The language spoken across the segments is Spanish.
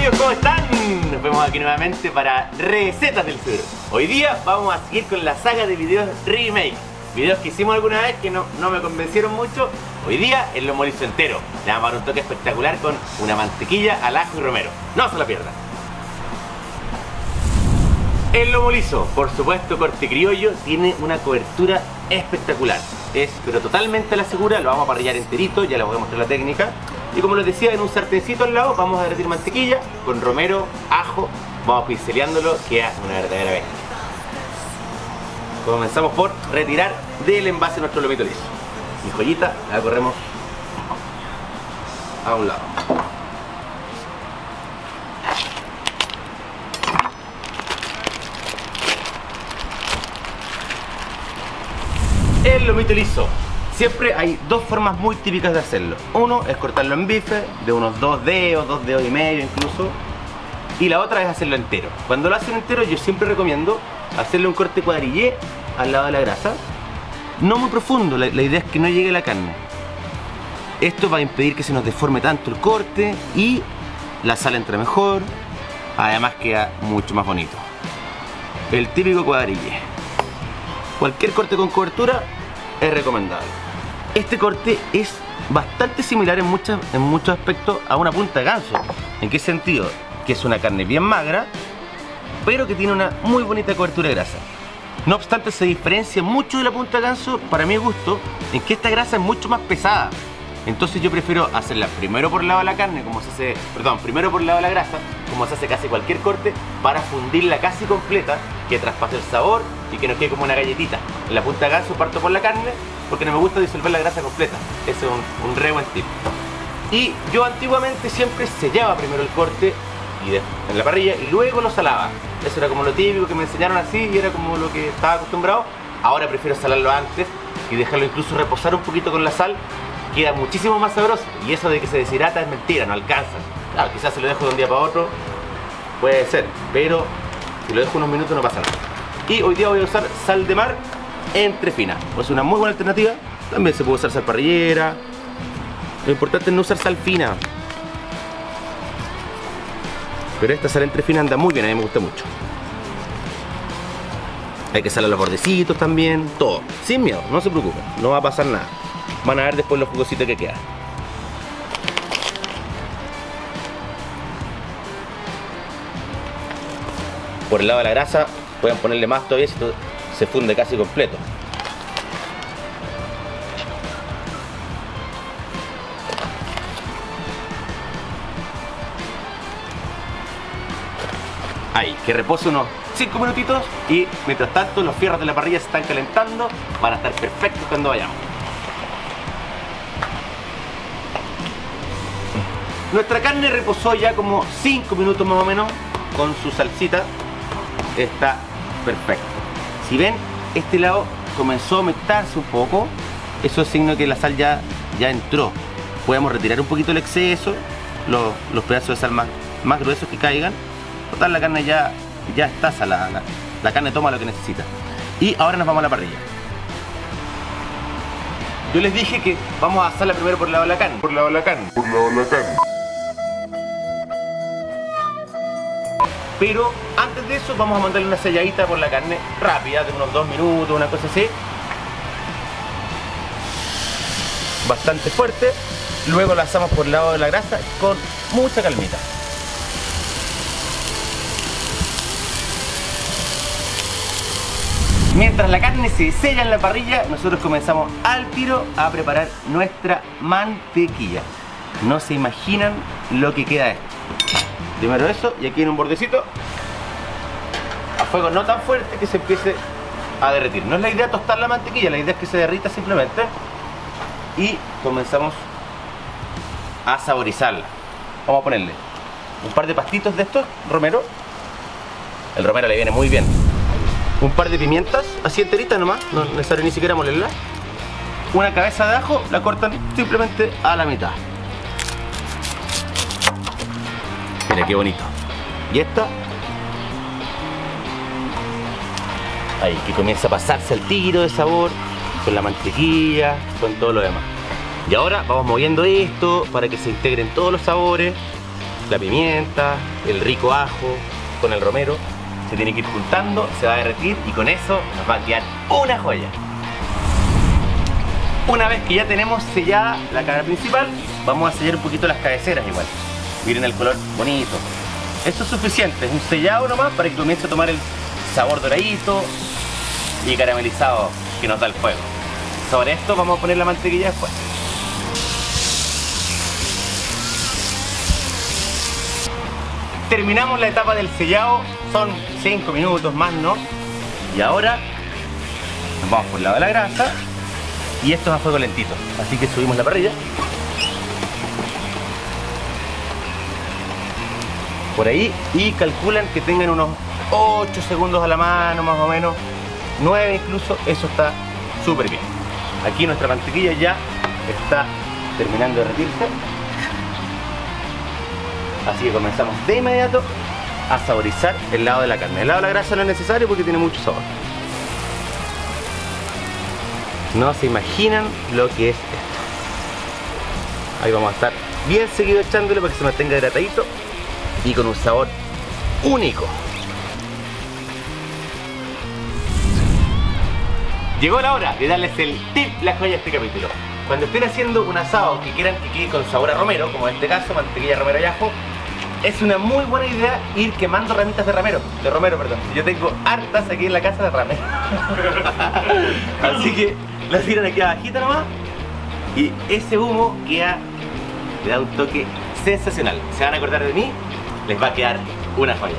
amigos, ¿cómo están? Nos vemos aquí nuevamente para Recetas del Sur. Hoy día vamos a seguir con la saga de videos remake. Videos que hicimos alguna vez que no me convencieron mucho. Hoy día el lomo liso entero. Le vamos a dar un toque espectacular con una mantequilla al ajo y romero. No se la pierdan. El lomo liso, por supuesto corte criollo, tiene una cobertura espectacular. Es pero totalmente a la segura, lo vamos a parrillar enterito, ya les voy a mostrar la técnica. Y como les decía, en un sartencito al lado vamos a derretir mantequilla con romero, ajo, vamos pinceleándolo, queda una verdadera bestia. Comenzamos por retirar del envase nuestro lomito liso. Mi joyita la corremos a un lado. El lomito liso. Siempre hay dos formas muy típicas de hacerlo. Uno es cortarlo en bife, de unos 2 dedos y medio incluso. Y la otra es hacerlo entero. Cuando lo hacen entero yo siempre recomiendo hacerle un corte cuadrillé al lado de la grasa. No muy profundo, la idea es que no llegue la carne. Esto va a impedir que se nos deforme tanto el corte y la sal entra mejor. Además queda mucho más bonito. El típico cuadrillé. Cualquier corte con cobertura es recomendable. Este corte es bastante similar en muchos aspectos a una punta de ganso. ¿En qué sentido? Que es una carne bien magra, pero que tiene una muy bonita cobertura de grasa. No obstante, se diferencia mucho de la punta de ganso, para mi gusto, en que esta grasa es mucho más pesada. Entonces yo prefiero hacerla primero por el lado de la carne, primero por el lado de la grasa, como se hace casi cualquier corte, para fundirla casi completa, que traspase el sabor y que no quede como una galletita. En la punta de ganso parto por la carne, porque no me gusta disolver la grasa completa. Ese es un re buen tip. Y yo antiguamente siempre sellaba primero el corte en la parrilla y luego lo salaba. Eso era como lo típico que me enseñaron así y era como lo que estaba acostumbrado. Ahora prefiero salarlo antes y dejarlo incluso reposar un poquito con la sal. Queda muchísimo más sabroso. Y eso de que se deshidrata es mentira, no alcanza. Claro, quizás se lo dejo de un día para otro, puede ser, pero si lo dejo unos minutos no pasa nada. Y hoy día voy a usar sal de mar entre fina. Es una muy buena alternativa. También se puede usar sal parrillera. Lo importante es no usar sal fina. Pero esta sal entre fina anda muy bien, a mí me gusta mucho. Hay que salar los bordecitos también, todo. Sin miedo, no se preocupen, no va a pasar nada. Van a ver después los jugositos que quedan. Por el lado de la grasa pueden ponerle más todavía si se funde casi completo. Ahí, que repose unos 5 minutitos y mientras tanto los fierros de la parrilla se están calentando, van a estar perfectos cuando vayamos. Nuestra carne reposó ya como 5 minutos más o menos con su salsita. Está perfecto. Si ven, este lado comenzó a humectarse un poco. Eso es signo de que la sal ya entró. Podemos retirar un poquito el exceso, los pedazos de sal más gruesos que caigan. Total, la carne ya está salada. La carne toma lo que necesita. Y ahora nos vamos a la parrilla. Yo les dije que vamos a asarla primero por el lado de la carne. Pero antes de eso vamos a mandarle una selladita por la carne rápida, de unos 2 minutos, una cosa así. Bastante fuerte. Luego la asamos por el lado de la grasa con mucha calmita. Mientras la carne se sella en la parrilla, nosotros comenzamos al tiro a preparar nuestra mantequilla. No se imaginan lo que queda esto. Primero eso, y aquí en un bordecito, a fuego no tan fuerte que se empiece a derretir. No es la idea tostar la mantequilla, la idea es que se derrita simplemente. Y comenzamos a saborizarla. Vamos a ponerle un par de pastitos de estos, romero. El romero le viene muy bien. Un par de pimientas, así enteritas nomás, no es necesario ni siquiera molerla. Una cabeza de ajo, la cortan simplemente a la mitad. Mira qué bonito. Y esta, ahí, que comienza a pasarse el tiro de sabor con la mantequilla, con todo lo demás. Y ahora vamos moviendo esto para que se integren todos los sabores. la pimienta, el rico ajo con el romero. Se tiene que ir juntando, se va a derretir y con eso nos va a quedar una joya. Una vez que ya tenemos sellada la cara principal, vamos a sellar un poquito las cabeceras igual. Miren el color bonito. Esto es suficiente, es un sellado nomás para que comience a tomar el sabor doradito y caramelizado que nos da el fuego. Sobre esto vamos a poner la mantequilla después. Terminamos la etapa del sellado, son 5 minutos más, ¿no? Y ahora nos vamos por el lado de la grasa y esto es a fuego lentito. Así que subimos la parrilla. Por ahí y calculan que tengan unos 8 segundos a la mano más o menos, 9 incluso, eso está súper bien. Aquí nuestra mantequilla ya está terminando de derretirse. Así que comenzamos de inmediato a saborizar el lado de la carne. El lado de la grasa no es necesario porque tiene mucho sabor. No se imaginan lo que es esto. Ahí vamos a estar bien seguido echándole para que se mantenga hidratadito y con un sabor único. Llegó la hora de darles el tip, la joya de este capítulo. Cuando estén haciendo un asado que quieran que quede con sabor a romero, como en este caso, mantequilla, romero y ajo, es una muy buena idea ir quemando ramitas de romero. Yo tengo hartas aquí en la casa de romero. Así que las tiran aquí abajito nomás y ese humo queda, le da un toque sensacional. Se van a acordar de mí, les va a quedar una joya.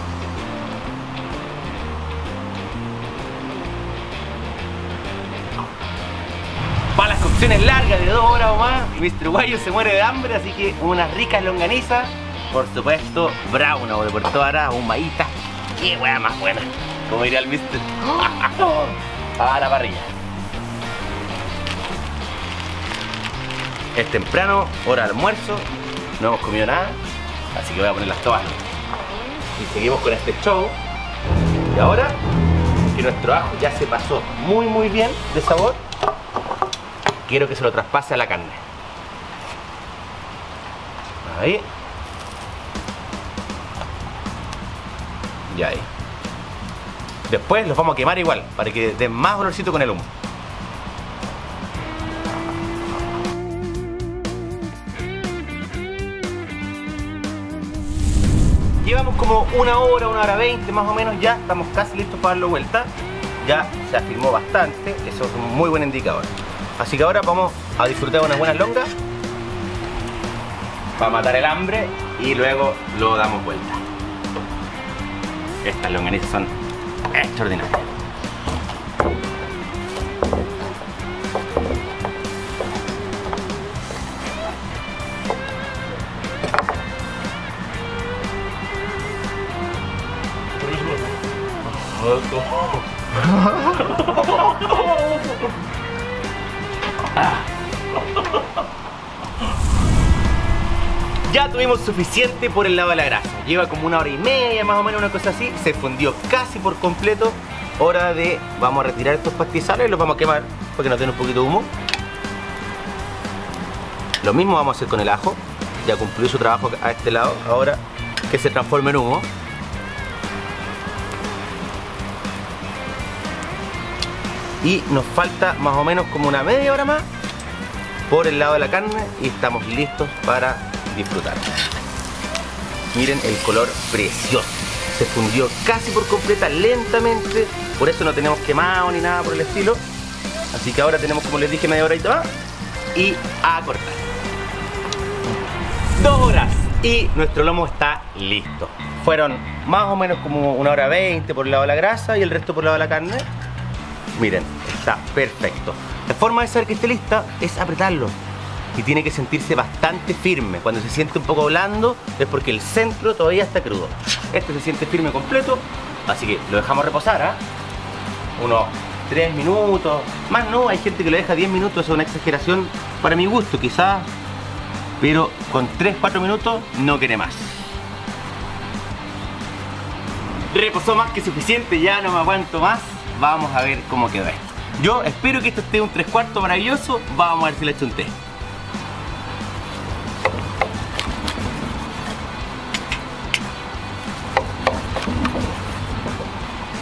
Para las cocciones largas de 2 horas o más, Mr. Guayo se muere de hambre, así que unas ricas longanizas, por supuesto, browno de Puerto Vara, humadita. ¡Qué hueá más buena! Como diría el Mr. A la parrilla. Es temprano, hora de almuerzo, no hemos comido nada, así que voy a poner las toallas. Y seguimos con este show. Y ahora que nuestro ajo ya se pasó muy bien de sabor, quiero que se lo traspase a la carne. Ahí. Y ahí. Después los vamos a quemar igual, para que den más olorcito con el humo. Llevamos como 1 hora, 1 hora 20 más o menos, ya estamos casi listos para darlo vuelta. Ya se afirmó bastante, eso es un muy buen indicador. Así que ahora vamos a disfrutar de unas buenas longas para matar el hambre y luego lo damos vuelta. Estas longanizas son extraordinarias. Ya tuvimos suficiente por el lado de la grasa. Lleva como 1 hora y media, más o menos, una cosa así. Se fundió casi por completo. Hora de... Vamos a retirar estos pastizales y los vamos a quemar porque nos tiene un poquito de humo. Lo mismo vamos a hacer con el ajo. Ya cumplió su trabajo a este lado. Ahora que se transforme en humo. Y nos falta más o menos como una media hora más por el lado de la carne y estamos listos para disfrutar. Miren el color precioso. Se fundió casi por completa, lentamente. Por eso no tenemos quemado ni nada por el estilo. Así que ahora tenemos, como les dije, media hora y más. Y a cortar. 2 horas y nuestro lomo está listo. Fueron más o menos como 1 hora 20 por el lado de la grasa y el resto por el lado de la carne. Miren, está perfecto. La forma de saber que esté lista es apretarlo. Y tiene que sentirse bastante firme. Cuando se siente un poco blando es porque el centro todavía está crudo. Este se siente firme completo, así que lo dejamos reposar, ¿eh? Unos 3 minutos. Más no, hay gente que lo deja 10 minutos, eso es una exageración para mi gusto quizás. Pero con 3-4 minutos no quiere más. Reposó más que suficiente, ya no me aguanto más. Vamos a ver cómo quedó esto. Yo espero que esto esté un 3/4 maravilloso. Vamos a ver si le echo un té.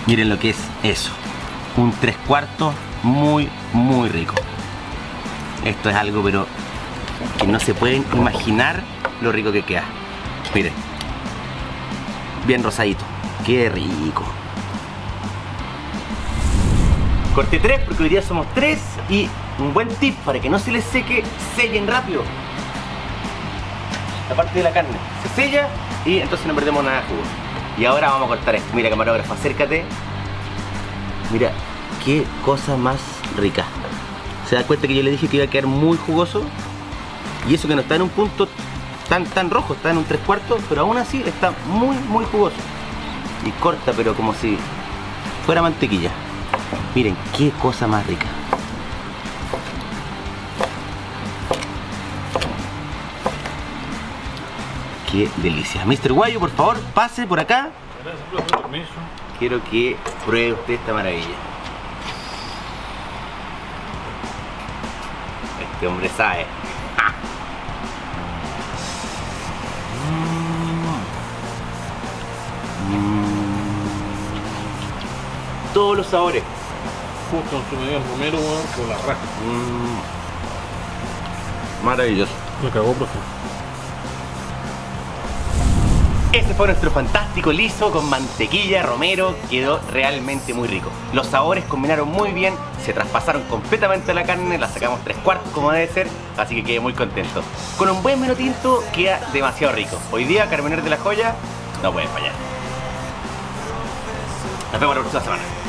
Miren lo que es eso. Un 3/4 muy, muy rico. Esto es algo pero que no se pueden imaginar lo rico que queda. Miren. Bien rosadito. Qué rico. Corté 3 porque hoy día somos 3 y un buen tip para que no se les seque, sellen rápido. La parte de la carne se sella y entonces no perdemos nada de jugo. Y ahora vamos a cortar esto. Mira, camarógrafo, acércate. Mira, qué cosa más rica. ¿Se da cuenta que yo le dije que iba a quedar muy jugoso? Y eso que no está en un punto tan rojo, está en un 3/4, pero aún así está muy, muy jugoso. Y corta, pero como si fuera mantequilla. Miren, qué cosa más rica. Qué delicia. Mr. Guayo, por favor, pase por acá. Gracias, permiso. Quiero que pruebe usted esta maravilla. Este hombre sabe. ¡Ah! Todos los sabores. Justo en su medida el romero, weón, con la raja. Maravilloso. Me cagó, profe. Este fue nuestro fantástico liso con mantequilla, romero, quedó realmente muy rico. Los sabores combinaron muy bien, se traspasaron completamente a la carne, la sacamos 3/4 como debe ser, así que quedé muy contento. Con un buen vino tinto queda demasiado rico. Hoy día Carboner de la Joya no puede fallar. Nos vemos la próxima semana.